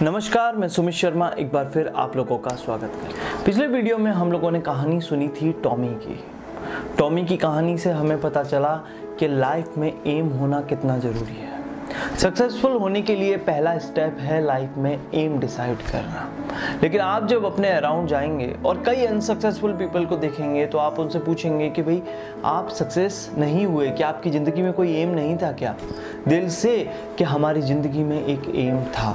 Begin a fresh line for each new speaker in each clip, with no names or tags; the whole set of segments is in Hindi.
नमस्कार, मैं सुमित शर्मा एक बार फिर आप लोगों का स्वागत है। पिछले वीडियो में हम लोगों ने कहानी सुनी थी टॉमी की कहानी से हमें पता चला कि लाइफ में एम होना कितना ज़रूरी है। सक्सेसफुल होने के लिए पहला स्टेप है लाइफ में एम डिसाइड करना। लेकिन आप जब अपने अराउंड जाएंगे और कई अनसक्सेसफुल पीपल को देखेंगे तो आप उनसे पूछेंगे कि भाई आप सक्सेस नहीं हुए, क्या आपकी ज़िंदगी में कोई एम नहीं था क्या? दिल से कि हमारी ज़िंदगी में एक एम था,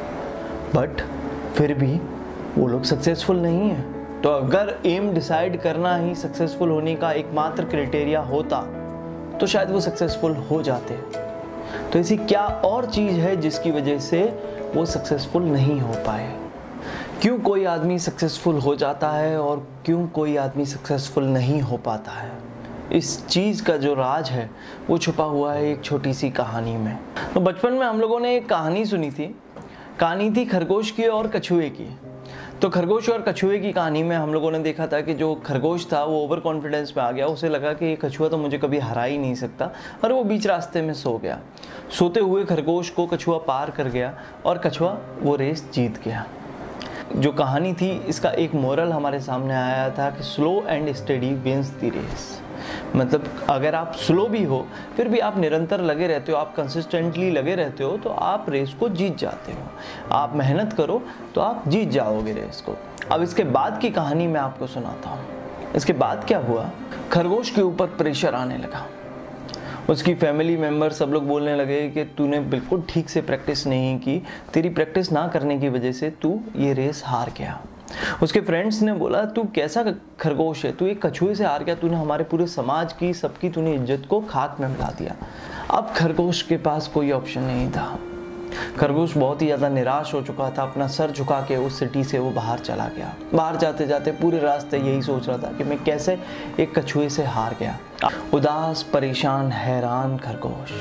बट फिर भी वो लोग सक्सेसफुल नहीं है। तो अगर एम डिसाइड करना ही सक्सेसफुल होने का एकमात्र क्राइटेरिया होता तो शायद वो सक्सेसफुल हो जाते। तो ऐसी क्या और चीज़ है जिसकी वजह से वो सक्सेसफुल नहीं हो पाए? क्यों कोई आदमी सक्सेसफुल हो जाता है और क्यों कोई आदमी सक्सेसफुल नहीं हो पाता है? इस चीज़ का जो राज है वो छुपा हुआ है एक छोटी सी कहानी में। तो बचपन में हम लोगों ने एक कहानी सुनी थी। कहानी थी खरगोश की और कछुए की। तो खरगोश और कछुए की कहानी में हम लोगों ने देखा था कि जो खरगोश था वो ओवर कॉन्फिडेंस में आ गया। उसे लगा कि ये कछुआ तो मुझे कभी हरा ही नहीं सकता और वो बीच रास्ते में सो गया। सोते हुए खरगोश को कछुआ पार कर गया और कछुआ वो रेस जीत गया। जो कहानी थी इसका एक मोरल हमारे सामने आया था कि slow and steady wins the race. मतलब अगर आप स्लो भी हो फिर भी आप निरंतर लगे रहते हो, आप कंसिस्टेंटली लगे रहते हो तो आप रेस को जीत जाते हो। आप मेहनत करो तो आप जीत जाओगे रेस को। अब इसके बाद की कहानी मैं आपको सुनाता हूँ। इसके बाद क्या हुआ, खरगोश के ऊपर प्रेशर आने लगा। उसकी फैमिली मेम्बर सब लोग बोलने लगे कि तूने बिल्कुल ठीक से प्रैक्टिस नहीं की, तेरी प्रैक्टिस ना करने की वजह से तू ये रेस हार गया। उसके फ्रेंड्स ने बोला तू कैसा खरगोश है, तू एक कछुए से हार गया, तूने हमारे पूरे समाज की सबकी तूने इज्जत को खाक में मिला दिया। अब खरगोश के पास कोई ऑप्शन नहीं था। खरगोश बहुत ही ज़्यादा निराश हो चुका था। अपना सर झुका के उस सिटी से वो बाहर चला गया। बाहर जाते जाते पूरे रास्ते यही सोच रहा था कि मैं कैसे एक कछुए से हार गया। उदास, परेशान, हैरान खरगोश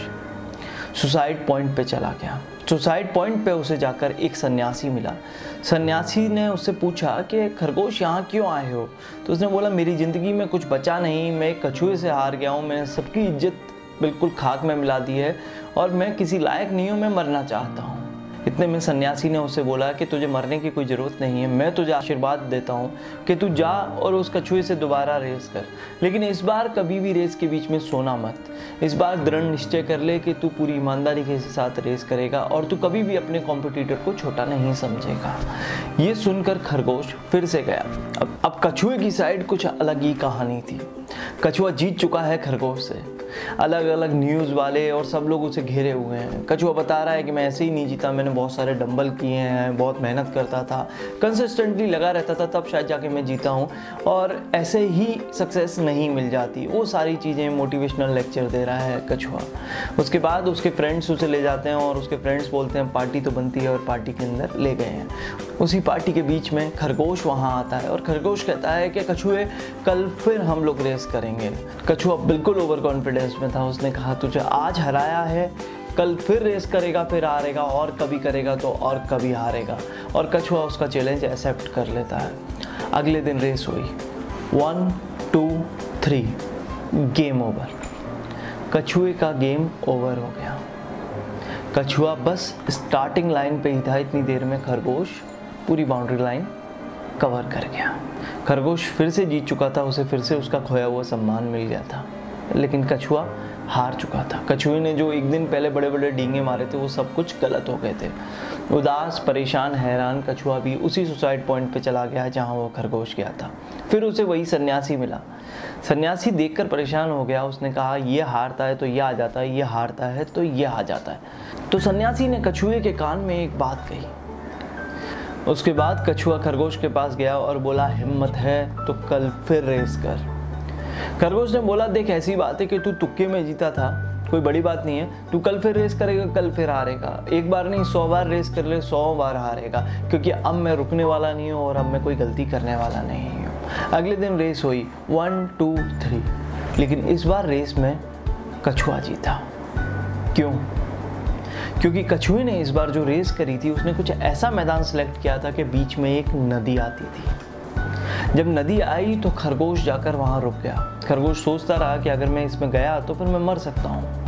सुसाइड पॉइंट पे चला गया। सुसाइड पॉइंट पे उसे जाकर एक सन्यासी मिला। सन्यासी ने उससे पूछा कि खरगोश यहाँ क्यों आए हो? तो उसने बोला मेरी ज़िंदगी में कुछ बचा नहीं, मैं एक कछुए से हार गया हूँ, मैंने सबकी इज्जत बिल्कुल खाक में मिला दी है और मैं किसी लायक नहीं हूँ, मैं मरना चाहता हूँ। इतने में सन्यासी ने उससे बोला कि तुझे मरने की कोई ज़रूरत नहीं है, मैं तुझे आशीर्वाद देता हूँ कि तू जा और उस कछुए से दोबारा रेस कर, लेकिन इस बार कभी भी रेस के बीच में सोना मत। इस बार दृढ़ निश्चय कर ले कि तू पूरी ईमानदारी के साथ रेस करेगा और तू कभी भी अपने कॉम्पिटिटर को छोटा नहीं समझेगा। ये सुनकर खरगोश फिर से गया। अब कछुए की साइड कुछ अलग ही कहानी थी। कछुआ जीत चुका है खरगोश से। अलग अलग न्यूज़ वाले और सब लोग उसे घेरे हुए हैं। कछुआ बता रहा है कि मैं ऐसे ही नहीं जीता, मैंने बहुत सारे डंबल किए हैं, बहुत मेहनत करता था, कंसिस्टेंटली लगा रहता था, तब शायद जाके मैं जीता हूँ और ऐसे ही सक्सेस नहीं मिल जाती। वो सारी चीज़ें मोटिवेशनल लेक्चर दे रहा है कछुआ। उसके बाद उसके फ्रेंड्स उसे ले जाते हैं और उसके फ्रेंड्स बोलते हैं पार्टी तो बनती है और पार्टी के अंदर ले गए हैं। उसी पार्टी के बीच में खरगोश वहाँ आता है और खरगोश कहता है कि कछुए कल फिर हम लोग रेस करेंगे। कछुआ बिल्कुल ओवर कॉन्फिडेंस में था। उसने कहा तुझे आज हराया है, कल फिर रेस करेगा, फिर हारेगा और कभी करेगा तो और कभी हारेगा। और कछुआ उसका चैलेंज एक्सेप्ट कर लेता है। अगले दिन रेस हुई। 1 2 3 गेम ओवर। कछुए का गेम ओवर हो गया। कछुआ बस स्टार्टिंग लाइन पे ही था, इतनी देर में खरगोश पूरी बाउंड्री लाइन कवर कर गया। खरगोश फिर से जीत चुका था, उसे फिर से उसका खोया हुआ सम्मान मिल गया था, लेकिन कछुआ हार चुका था। कछुए ने जो एक दिन पहले बड़े बड़े डींगे मारे थे वो सब कुछ गलत हो गए थे। उदास, परेशान, हैरान कछुआ भी उसी सुसाइड पॉइंट पे चला गया जहाँ वो खरगोश गया था। फिर उसे वही सन्यासी मिला। सन्यासी देखकर परेशान हो गया। उसने कहा ये हारता है तो ये आ जाता है, ये हारता है तो ये आ जाता है। तो सन्यासी ने कछुए के कान में एक बात कही। उसके बाद कछुआ खरगोश के पास गया और बोला हिम्मत है तो कल फिर रेस कर। खरगोश ने बोला देख ऐसी बात है कि तू तुक्के में जीता था, कोई बड़ी बात नहीं है, तू कल फिर रेस करेगा, कल फिर हारेगा। एक बार नहीं 100 बार रेस कर ले, 100 बार हारेगा, क्योंकि अब मैं रुकने वाला नहीं हूँ और अब मैं कोई गलती करने वाला नहीं हूँ। अगले दिन रेस हुई 1 2 3, लेकिन इस बार रेस में कछुआ जीता। क्यों? क्योंकि कछुए ने इस बार जो रेस करी थी उसने कुछ ऐसा मैदान सेलेक्ट किया था कि बीच में एक नदी आती थी। जब नदी आई तो खरगोश जाकर वहाँ रुक गया। खरगोश सोचता रहा कि अगर मैं इसमें गया तो फिर मैं मर सकता हूँ।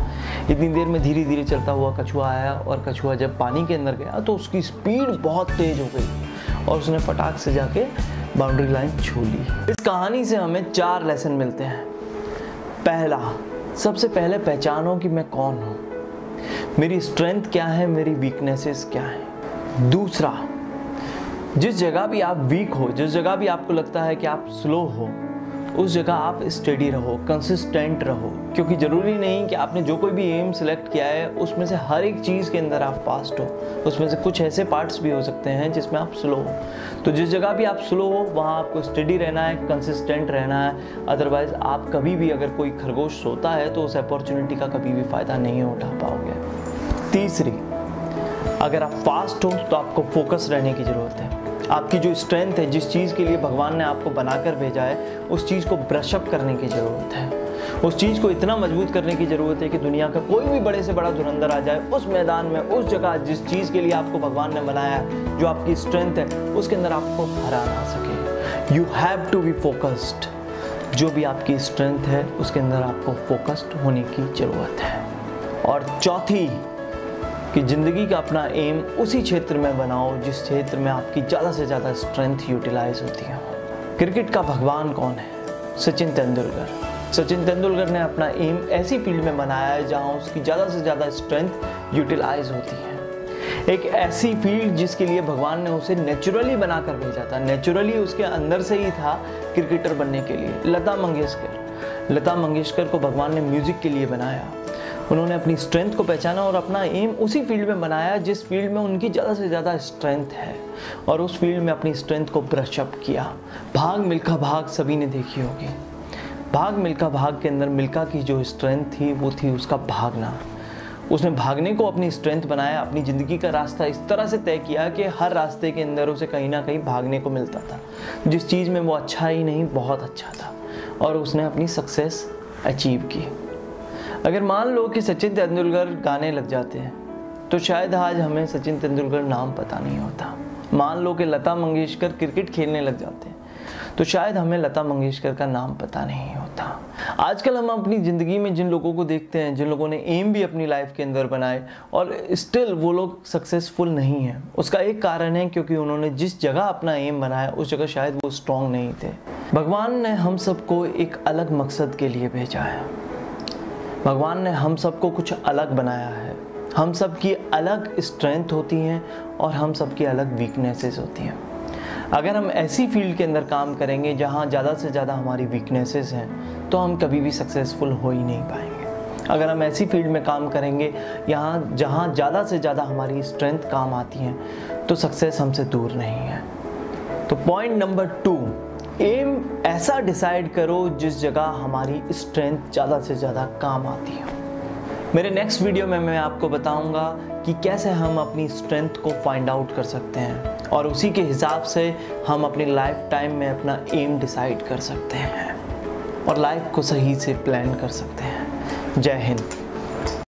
इतनी देर में धीरे धीरे चलता हुआ कछुआ आया और कछुआ जब पानी के अंदर गया तो उसकी स्पीड बहुत तेज हो गई और उसने फटाक से जाके बाउंड्री लाइन छू ली। इस कहानी से हमें 4 लेसन मिलते हैं। पहला, सबसे पहले पहचानो कि मैं कौन हूँ, मेरी स्ट्रेंथ क्या है, मेरी वीकनेसेस क्या है। दूसरा, जिस जगह भी आप वीक हो, जिस जगह भी आपको लगता है कि आप स्लो हो, उस जगह आप स्टेडी रहो, कंसिस्टेंट रहो, क्योंकि ज़रूरी नहीं कि आपने जो कोई भी एम सिलेक्ट किया है उसमें से हर एक चीज़ के अंदर आप फास्ट हो। उसमें से कुछ ऐसे पार्ट्स भी हो सकते हैं जिसमें आप स्लो हो। तो जिस जगह भी आप स्लो हो वहाँ आपको स्टेडी रहना है, कंसिस्टेंट रहना है। अदरवाइज़ आप कभी भी, अगर कोई खरगोश सोता है तो उस अपॉर्चुनिटी का कभी भी फ़ायदा नहीं उठा पाओगे। तीसरी, अगर आप फास्ट हो तो आपको फोकस रहने की ज़रूरत है। आपकी जो स्ट्रेंथ है, जिस चीज़ के लिए भगवान ने आपको बनाकर भेजा है, उस चीज़ को ब्रश अप करने की ज़रूरत है। उस चीज़ को इतना मजबूत करने की ज़रूरत है कि दुनिया का कोई भी बड़े से बड़ा धुरंधर आ जाए, उस मैदान में, उस जगह जिस चीज़ के लिए आपको भगवान ने बनाया है, जो आपकी स्ट्रेंथ है, उसके अंदर आपको हरा ना सके। You have to be focused. जो भी आपकी स्ट्रेंथ है उसके अंदर आपको फोकस्ड होने की ज़रूरत है। और चौथी, कि ज़िंदगी का अपना एम उसी क्षेत्र में बनाओ जिस क्षेत्र में आपकी ज़्यादा से ज़्यादा स्ट्रेंथ यूटिलाइज होती है। क्रिकेट का भगवान कौन है? सचिन तेंदुलकर। सचिन तेंदुलकर ने अपना एम ऐसी फील्ड में बनाया है जहां उसकी ज़्यादा से ज़्यादा स्ट्रेंथ यूटिलाइज होती है। एक ऐसी फील्ड जिसके लिए भगवान ने उसे नेचुरली बनाकर भेजा था, नेचुरली उसके अंदर से ही था क्रिकेटर बनने के लिए। लता मंगेशकर को भगवान ने म्यूज़िक के लिए बनाया। उन्होंने अपनी स्ट्रेंथ को पहचाना और अपना एम उसी फील्ड में बनाया जिस फील्ड में उनकी ज़्यादा से ज़्यादा स्ट्रेंथ है, और उस फील्ड में अपनी स्ट्रेंथ को ब्रश अप किया। भाग मिल्खा भाग सभी ने देखी होगी। भाग मिल्खा भाग के अंदर मिल्खा की जो स्ट्रेंथ थी वो थी उसका भागना। उसने भागने को अपनी स्ट्रेंथ बनाया, अपनी ज़िंदगी का रास्ता इस तरह से तय किया कि हर रास्ते के अंदर उसे कहीं ना कहीं भागने को मिलता था। जिस चीज़ में वो अच्छा ही नहीं, बहुत अच्छा था, और उसने अपनी सक्सेस अचीव की। अगर मान लो कि सचिन तेंदुलकर गाने लग जाते हैं तो शायद आज हमें सचिन तेंदुलकर नाम पता नहीं होता। मान लो कि लता मंगेशकर क्रिकेट खेलने लग जाते हैं तो शायद हमें लता मंगेशकर का नाम पता नहीं होता। आजकल हम अपनी ज़िंदगी में जिन लोगों को देखते हैं, जिन लोगों ने एम भी अपनी लाइफ के अंदर बनाए और स्टिल वो लोग सक्सेसफुल नहीं हैं, उसका एक कारण है क्योंकि उन्होंने जिस जगह अपना एम बनाया उस जगह शायद वो स्ट्रॉन्ग नहीं थे। भगवान ने हम सबको एक अलग मकसद के लिए भेजा है। भगवान ने हम सबको कुछ अलग बनाया है। हम सब की अलग स्ट्रेंथ होती हैं और हम सब की अलग वीकनेसेस होती हैं। अगर हम ऐसी फील्ड के अंदर काम करेंगे जहाँ ज़्यादा से ज़्यादा हमारी वीकनेसेस हैं तो हम कभी भी सक्सेसफुल हो ही नहीं पाएंगे। अगर हम ऐसी फील्ड में काम करेंगे जहाँ ज़्यादा से ज़्यादा हमारी स्ट्रेंथ काम आती हैं तो सक्सेस हमसे दूर नहीं है। तो पॉइंट नंबर 2, एम ऐसा डिसाइड करो जिस जगह हमारी स्ट्रेंथ ज़्यादा से ज़्यादा काम आती है। मेरे नेक्स्ट वीडियो में मैं आपको बताऊंगा कि कैसे हम अपनी स्ट्रेंथ को फाइंड आउट कर सकते हैं और उसी के हिसाब से हम अपनी लाइफ टाइम में अपना एम डिसाइड कर सकते हैं और लाइफ को सही से प्लान कर सकते हैं। जय हिंद।